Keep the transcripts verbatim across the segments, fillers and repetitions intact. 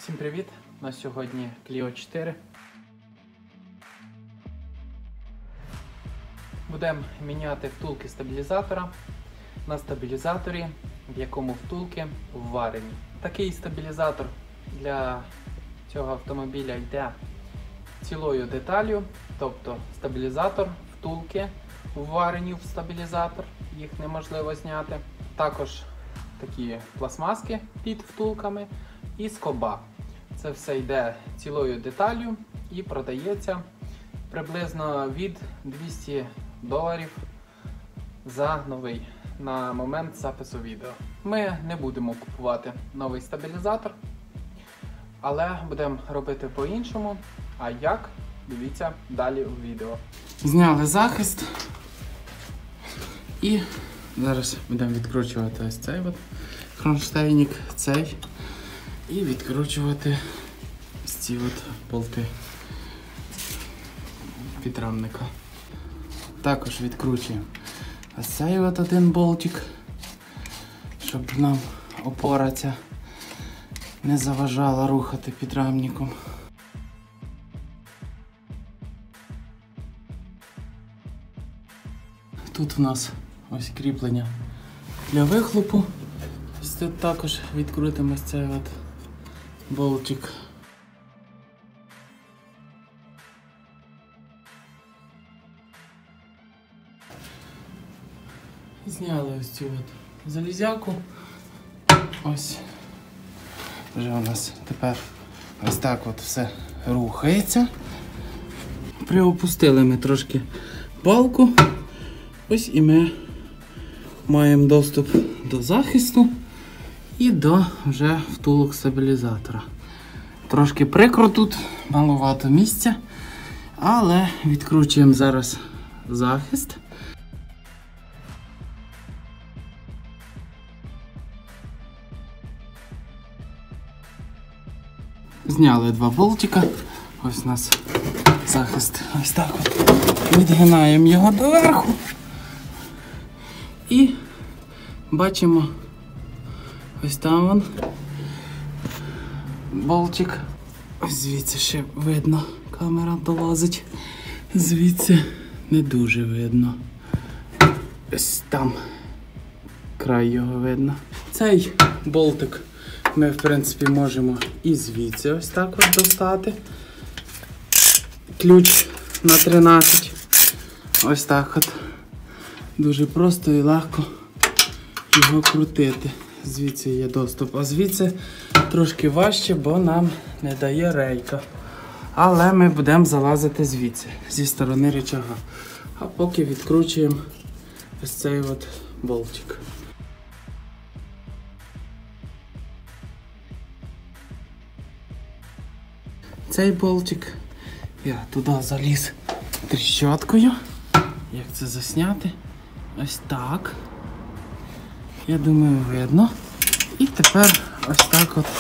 Всім привіт! На сьогодні Кліо чотири. Будемо міняти втулки стабілізатора на стабілізаторі, в якому втулки вварені. Такий стабілізатор для цього автомобіля йде цілою деталлю, тобто стабілізатор, втулки вварені в стабілізатор, їх неможливо зняти. Також такі пластмаски під втулками і скоба. Це все йде цілою деталлю і продається приблизно від двохсот доларів за новий на момент запису відео. Ми не будемо купувати новий стабілізатор, але будемо робити по-іншому. А як? Дивіться далі у відео. Зняли захист і зараз будемо відкручувати ось цей от кронштейник, цей, і відкручувати ось ці от болти підрамника. Також відкручуємо ось цей от один болтик, щоб нам опора ця не заважала рухати підрамником. Тут у нас ось кріплення для вихлопу. Ось тут також відкрутимо ось цей от болтик. Зняли ось цю от залізяку. Ось. Вже у нас тепер ось так от все рухається. Приопустили ми трошки балку. Ось і ми маємо доступ до захисту і до вже втулок стабілізатора. Трошки прикро тут, маловато місця, але відкручуємо зараз захист. Зняли два болтика. Ось у нас захист. Ось так от. Відгинаємо його доверху. І бачимо, ось там він болтик. Ось звідси ще видно, камера долазить. Звідси не дуже видно. Ось там край його видно. Цей болтик ми, в принципі, можемо і звідси ось так от достати. Ключ на тринадцять. Ось так от. Дуже просто і легко його крутити. Звідси є доступ. А звідси трошки важче, бо нам не дає рейка. Але ми будемо залазити звідси, зі сторони рычага. А поки відкручуємо ось цей от болтик. Цей болтик я туди заліз тріщоткою. Як це засняти? Ось так. Я думаю, видно. І тепер ось так от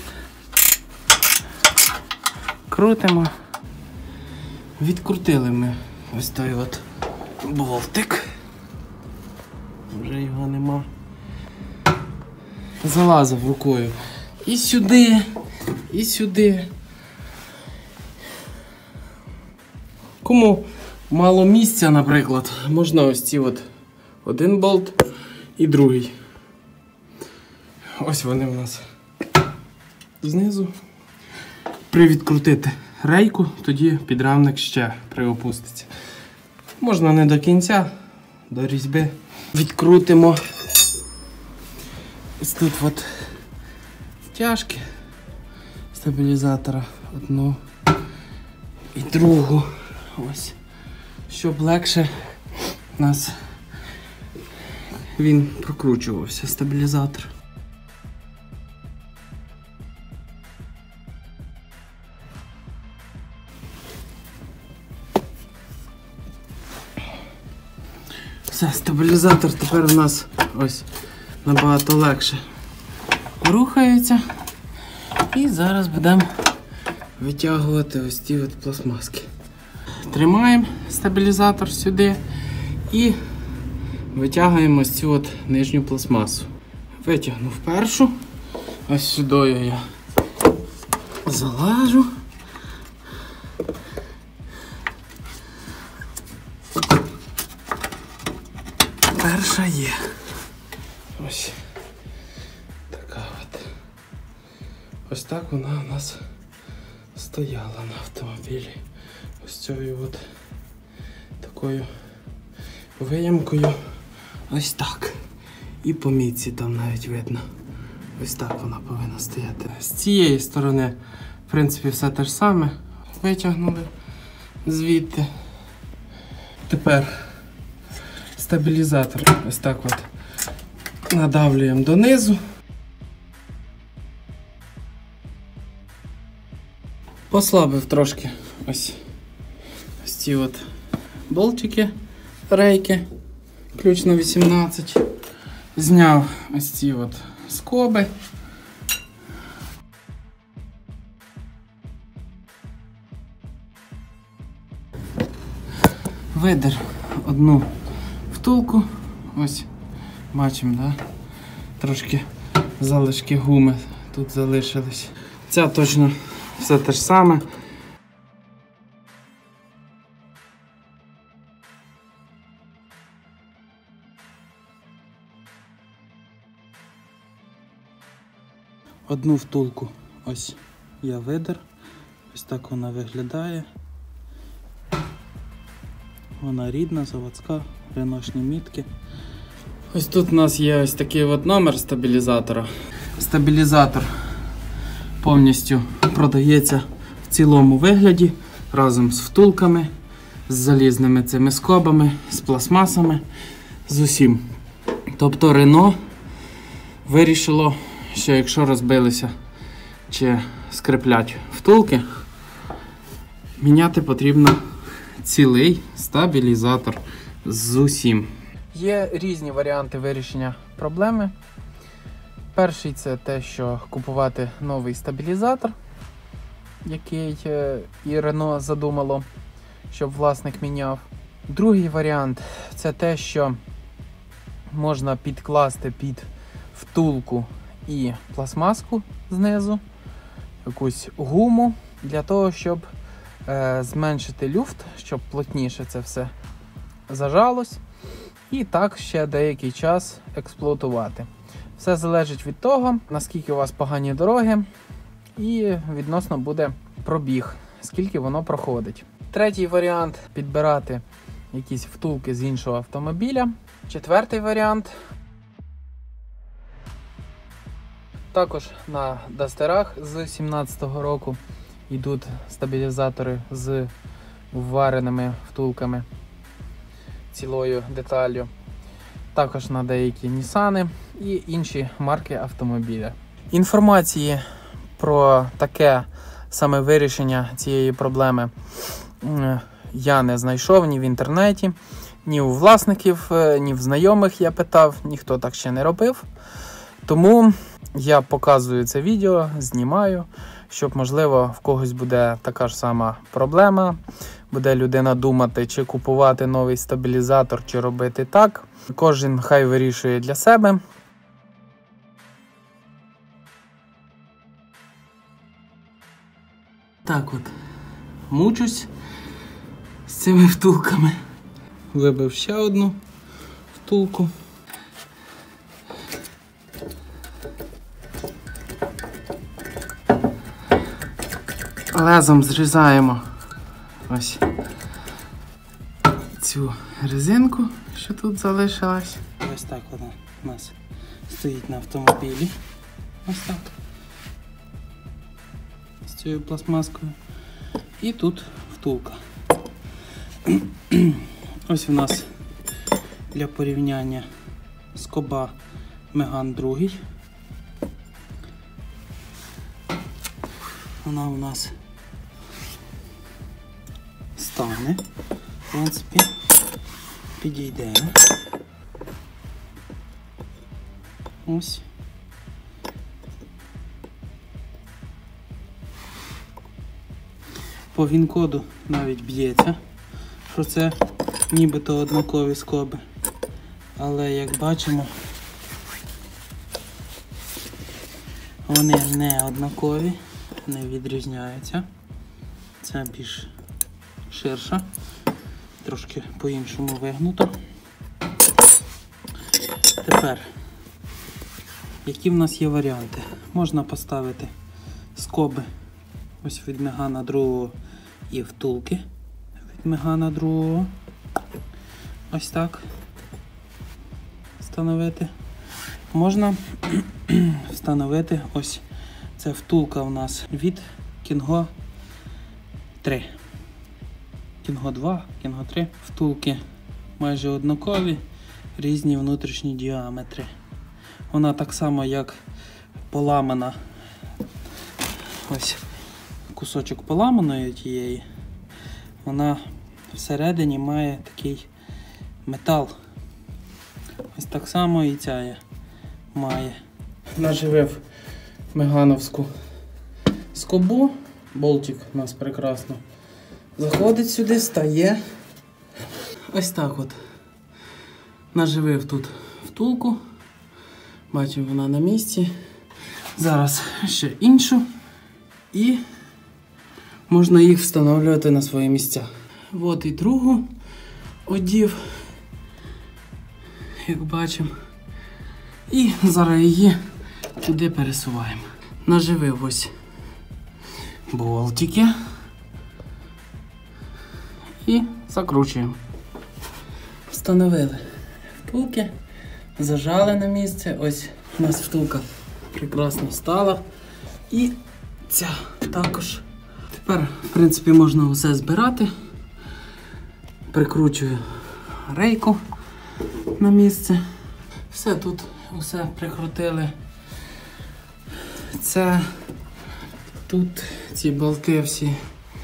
крутимо. Відкрутили ми ось той от болтик. Вже його нема. Залазив рукою і сюди, і сюди. Кому мало місця, наприклад, можна ось ці от один болт і другий. Ось вони у нас знизу. Привідкрутити рейку, тоді підрамник ще приопуститься. Можна не до кінця, до різьби. Відкрутимо ось тут от стяжки стабілізатора, одну і другу. Ось. Щоб легше у нас він прокручувався, стабілізатор. Все, стабілізатор тепер у нас ось набагато легше рухається. І зараз будемо витягувати ось ці от пластмаски. Тримаємо стабілізатор сюди і витягуємо ось цю от нижню пластмасу. Витягнув першу, ось сюди я залажу. Перша є. Ось така от. Ось так вона у нас стояла на автомобілі. Ось цією от такою виямкою. Ось так. І по мітці там навіть видно. Ось так вона повинна стояти. З цієї сторони, в принципі, все те ж саме. Витягнули звідти. Тепер стабілізатор ось так от надавлюємо донизу. Послабив трошки ось, ось ці от болтики, рейки, ключ на вісімнадцять. Зняв ось ці от скоби. Видер одну втулку. Ось, бачимо, да? Трошки залишки гуми тут залишились. Ця точно все те ж саме. Одну втулку ось я видер. Ось так вона виглядає. Вона рідна, заводська, реношні мітки. Ось тут у нас є ось такий от номер стабілізатора. Стабілізатор повністю продається в цілому вигляді, разом з втулками, з залізними цими скобами, з пластмасами, з усім. Тобто Renault вирішило, що якщо розбилися чи скриплять втулки, міняти потрібно цілий стабілізатор з усім. Є різні варіанти вирішення проблеми. Перший – це те, що купувати новий стабілізатор, який і Renault задумало, щоб власник міняв. Другий варіант – це те, що можна підкласти під втулку і пластмаску знизу, якусь гуму, для того, щоб е, зменшити люфт, щоб плотніше це все зажалось, і так ще деякий час експлуатувати. Все залежить від того, наскільки у вас погані дороги, і відносно буде пробіг, скільки воно проходить. Третій варіант – підбирати якісь втулки з іншого автомобіля. Четвертий варіант – також на дастерах з сімнадцятого року йдуть стабілізатори з ввареними втулками, цілою деталлю. Також на деякі Нісани і інші марки автомобіля. Інформації про таке саме вирішення цієї проблеми я не знайшов ні в інтернеті, ні у власників, ні в знайомих я питав, ніхто так ще не робив. Тому я показую це відео, знімаю, щоб, можливо, в когось буде така ж сама проблема. Буде людина думати, чи купувати новий стабілізатор, чи робити так. Кожен хай вирішує для себе. Так от, мучусь з цими втулками. Вибив ще одну втулку. Лезом зрізаємо ось цю резинку, що тут залишилась. Ось так вона у нас стоїть на автомобілі. Ось так. З цією пластмаскою. І тут втулка. Ось у нас для порівняння скоба Меган два. Вона у нас стане, в принципі, підійде. Ось. По він-коду навіть б'ється, що це нібито однакові скоби. Але, як бачимо, вони не однакові. не відрізняється. Це більш ширша, трошки по-іншому вигнуто. Тепер, які в нас є варіанти? Можна поставити скоби ось від Мегана другого і втулки від Мегана другого. Ось так встановити. Можна встановити ось це втулка у нас від Кінго три. Кінго два, Кінго три. Втулки майже однакові, різні внутрішні діаметри. Вона так само, як поламана, ось кусочок поламаної тієї, вона всередині має такий метал. Ось так само і ця є. Має. Наживив мегановську скобу. Болтик у нас прекрасно заходить сюди, стає. Ось так от. Наживив тут втулку. Бачимо, вона на місці. Зараз ще іншу. І можна їх встановлювати на свої місця. От і другу одів, як бачимо. І зараз її туди пересуваємо. Наживив ось болтики і закручуємо. Встановили втулки, зажали на місце. Ось у нас втулка прекрасно стала. І ця також. Тепер, в принципі, можна усе збирати. Прикручую рейку на місце. Все тут, усе прикрутили. Це тут ці болти всі,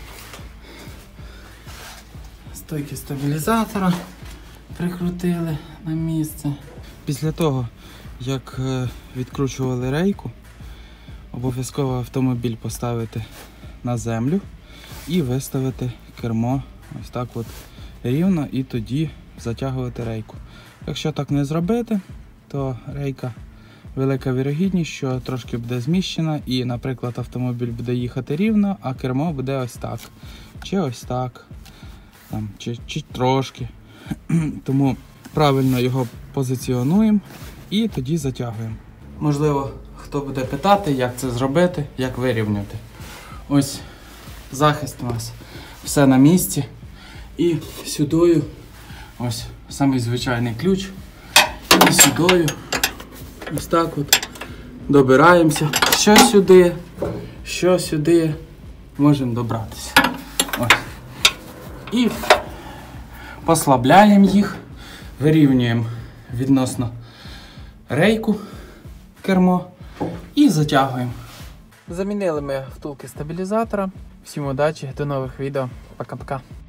стойки стабілізатора прикрутили на місце. Після того, як відкручували рейку, обов'язково автомобіль поставити на землю і виставити кермо ось так от рівно, і тоді затягувати рейку. Якщо так не зробити, то рейка, велика вірогідність, що трошки буде зміщена і, наприклад, автомобіль буде їхати рівно, а кермо буде ось так, чи ось так, там, чи, чи трошки. Тому правильно його позиціонуємо і тоді затягуємо. Можливо, хто буде питати, як це зробити, як вирівняти. Ось захист у нас, все на місці. І сюдою, ось самий звичайний ключ, і сюдою ось так от добираємося. Що сюди, що сюди, можемо добратися. Ось. І послабляємо їх, вирівнюємо відносно рейку, кермо і затягуємо. Замінили ми втулки стабілізатора. Всім удачі, до нових відео. Пока-пока.